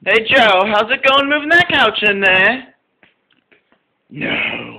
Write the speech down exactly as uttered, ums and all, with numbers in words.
Hey Joe, how's it going moving that couch in there? No.